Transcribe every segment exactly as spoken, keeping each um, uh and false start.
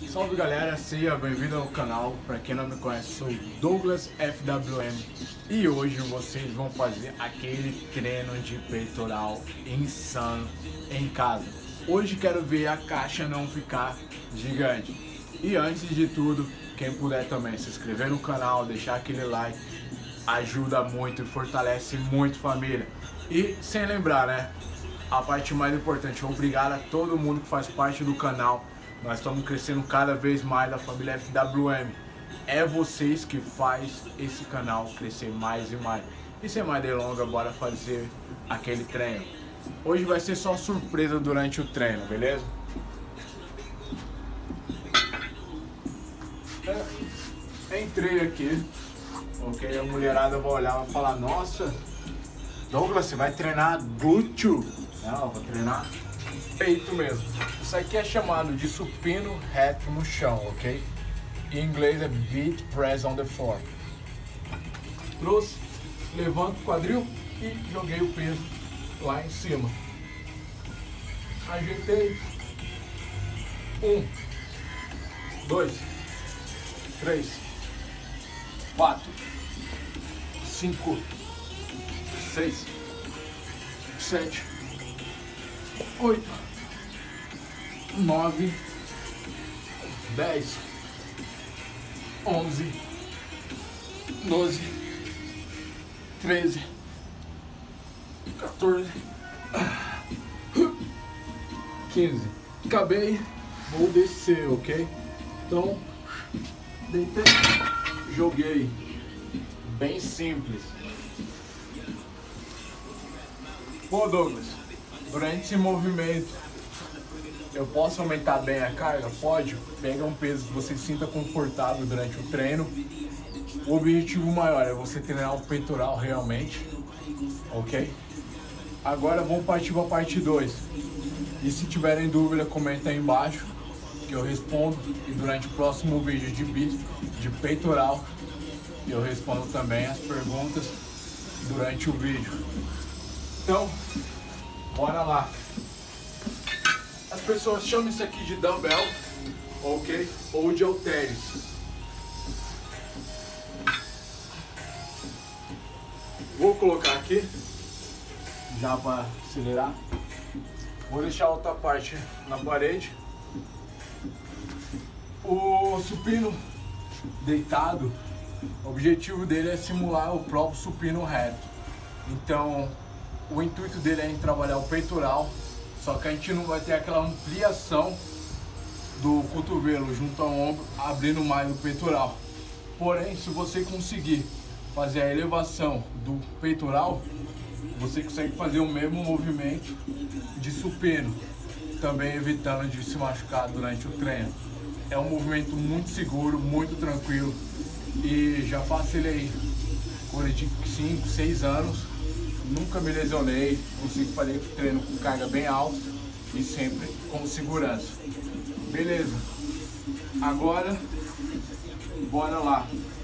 Salve galera, seja bem-vindo ao canal. Para quem não me conhece, sou Douglas F W M e hoje vocês vão fazer aquele treino de peitoral insano em casa. Hoje quero ver a caixa não ficar gigante. E antes de tudo, quem puder também se inscrever no canal, deixar aquele like, ajuda muito e fortalece muito, família. E sem lembrar, né, a parte mais importante, obrigado a todo mundo que faz parte do canal. Nós estamos crescendo cada vez mais, da família F W M. É vocês que faz esse canal crescer mais e mais. E sem mais delongas, bora fazer aquele treino. Hoje vai ser só surpresa durante o treino, beleza? É, entrei aqui, ok? A mulherada vai olhar e vai falar: nossa, Douglas, você vai treinar glúteo? Não, eu vou treinar peito mesmo. Isso aqui é chamado de supino reto no chão, ok? Em inglês é beat press on the floor. Trouxe, levanto o quadril e joguei o peso lá em cima. Ajeitei. Um, dois, três, quatro, cinco, seis, sete, oito, nove, dez, onze, doze, treze, quatorze, quinze. Acabei, vou descer, ok? Então, deitei, joguei. Bem simples. Pô, Douglas, durante esse movimento eu posso aumentar bem a carga? Pode. Pega um peso que você sinta confortável durante o treino. O objetivo maior é você treinar o peitoral realmente, ok? Agora vamos partir para a parte dois. E se tiverem dúvida, comenta aí embaixo que eu respondo. E durante o próximo vídeo de bíceps, de peitoral, eu respondo também as perguntas durante o vídeo. Então, bora lá. As pessoas chamam isso aqui de dumbbell, ok? Ou de halteres. Vou colocar aqui, já para acelerar. Vou deixar a outra parte na parede. O supino deitado, o objetivo dele é simular o próprio supino reto. Então, o intuito dele é em trabalhar o peitoral. Só que a gente não vai ter aquela ampliação do cotovelo junto ao ombro, abrindo mais o peitoral. Porém, se você conseguir fazer a elevação do peitoral, você consegue fazer o mesmo movimento de supino, também evitando de se machucar durante o treino. É um movimento muito seguro, muito tranquilo, e já faço ele aí por cinco, seis anos. Nunca me lesionei, consigo fazer treino com carga bem alta e sempre com segurança. Beleza, agora bora lá.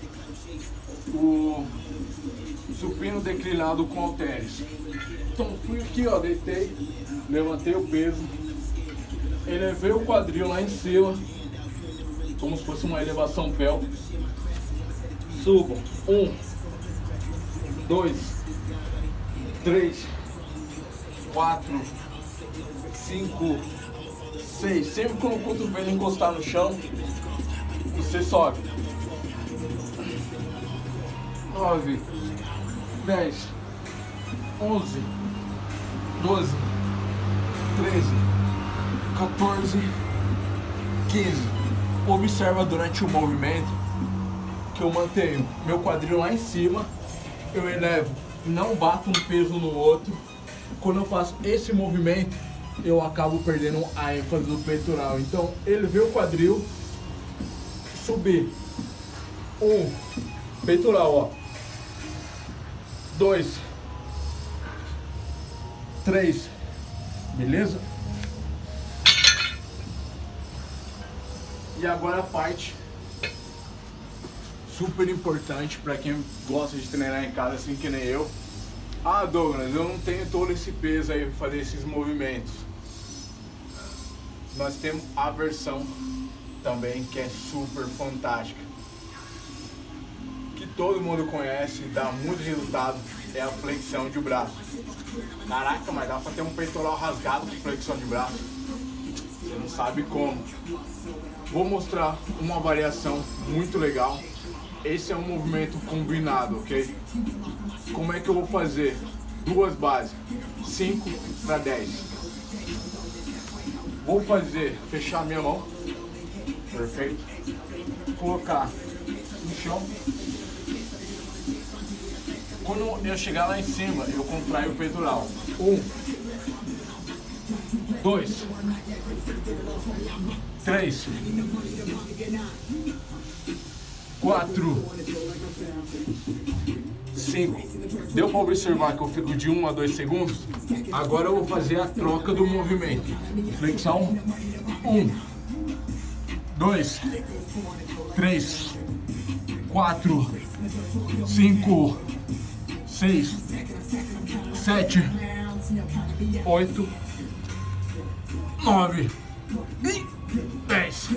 O supino declinado com halteres. Então fui aqui, ó, deitei, levantei o peso, elevei o quadril lá em cima, como se fosse uma elevação pélvica. Subo, um, dois, três, quatro, cinco, seis. Sempre quando o cotovelo encostar no chão, você sobe. Nove, dez, onze, doze, treze, quatorze, quinze. Observa durante o movimento que eu mantenho meu quadril lá em cima, eu elevo, não bato um peso no outro. Quando eu faço esse movimento, eu acabo perdendo a ênfase do peitoral. Então, elevei o quadril, subi. Um, peitoral, ó. Dois, três, beleza? E agora a parte super importante para quem gosta de treinar em casa assim que nem eu. Ah, Douglas, eu não tenho todo esse peso aí para fazer esses movimentos. Nós temos a versão também, que é super fantástica, que todo mundo conhece, dá muito resultado, é a flexão de braço. Caraca, mas dá pra ter um peitoral rasgado com flexão de braço? Você não sabe como. Vou mostrar uma variação muito legal. Esse é um movimento combinado, ok? Como é que eu vou fazer? Duas bases, cinco para dez. Vou fazer, fechar minha mão, perfeito. Colocar no chão. Quando eu chegar lá em cima, eu contraio o peitoral. Um, dois, três, quatro, cinco. Deu para observar que eu fico de um a dois segundos? Agora eu vou fazer a troca do movimento. Flexão. Um, dois, três, quatro, cinco, seis, sete, oito, nove, dez.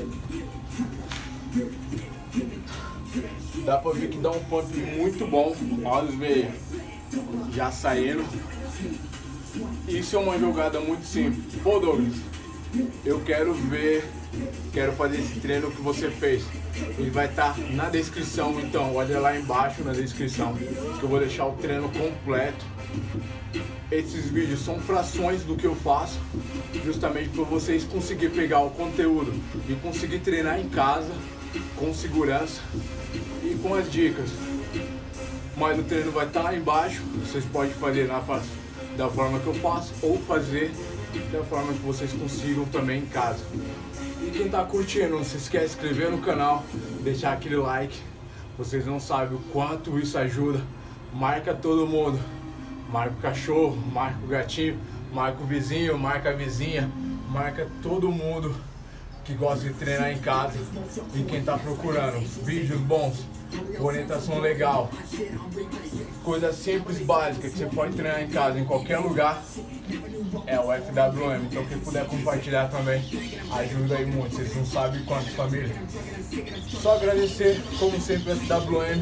Dá pra ver que dá um pump muito bom. Olha os veios já saíram. Isso é uma jogada muito simples. Pô, Douglas, eu quero ver, quero fazer esse treino que você fez. Ele vai estar na descrição, então olha lá embaixo na descrição, que eu vou deixar o treino completo. Esses vídeos são frações do que eu faço, justamente para vocês conseguirem pegar o conteúdo e conseguir treinar em casa com segurança e com as dicas. Mas o treino vai estar lá embaixo, vocês podem fazer na face da forma que eu faço ou fazer da forma que vocês consigam também em casa. E quem tá curtindo, não se esquece de se inscrever no canal, deixar aquele like. Vocês não sabem o quanto isso ajuda. Marca todo mundo, marca o cachorro, marca o gatinho, marca o vizinho, marca a vizinha, marca todo mundo que gosta de treinar em casa. E quem tá procurando vídeos bons, orientação legal, coisa simples, básica, que você pode treinar em casa, em qualquer lugar, é o F W M. Então quem puder compartilhar também, ajuda aí muito. Vocês não sabem quanto, família. Só agradecer, como sempre, F W M.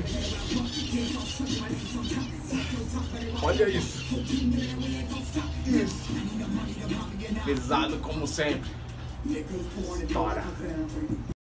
Olha isso. Isso. Pesado como sempre. Estoura.